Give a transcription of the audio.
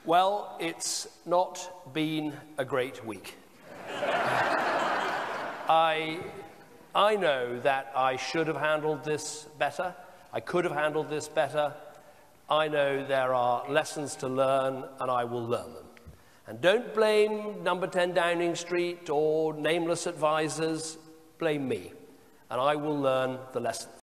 Well, it's not been a great week. I know that I should have handled this better. I could have handled this better. I know there are lessons to learn, and I will learn them. And don't blame number 10 Downing Street or nameless advisors. Blame me, and I will learn the lessons.